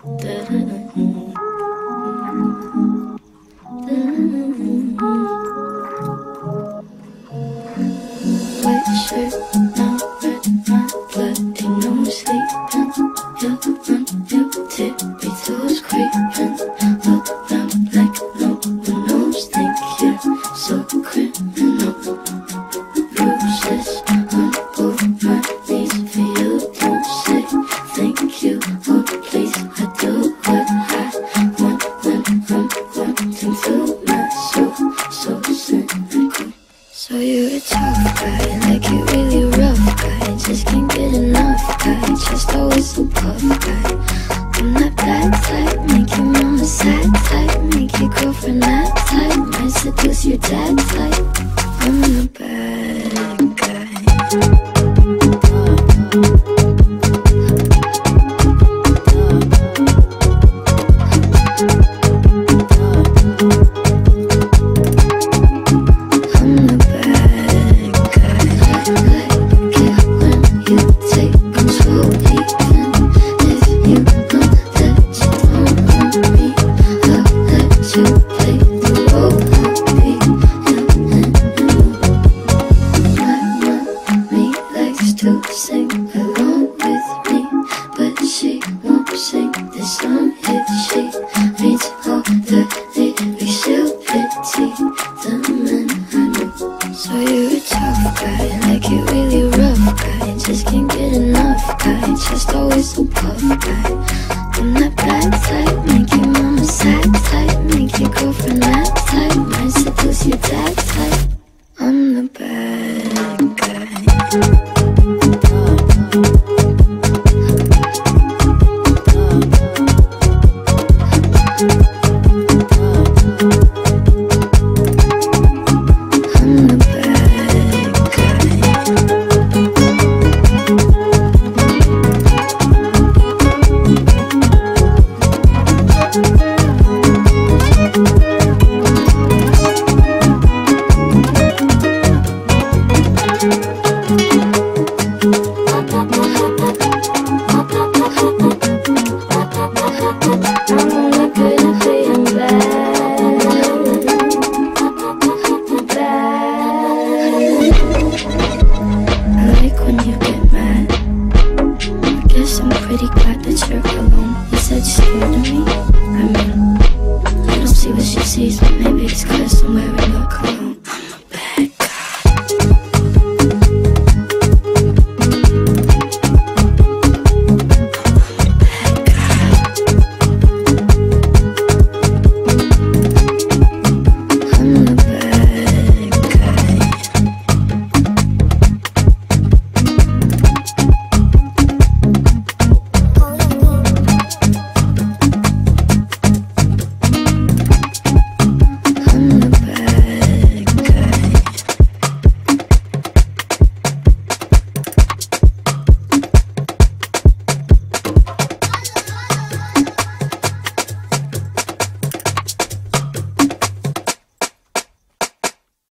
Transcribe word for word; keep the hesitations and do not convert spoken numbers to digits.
shirt, now red, my bloody nose sleeping. You're the one who tippy toes creeping around like no one knows. Think you're so criminal. Bruises on both my knees for you. Don't say thank you or please. I do what I want when I'm wanting to. My soul so cynical. So you're a tough guy, like you really rough guy. Just can't get enough guy, just always so puff guy. I'm that bad type, make your mama sad type, make your girlfriend that type, might seduce your dad type. I'm the bad guy. To sing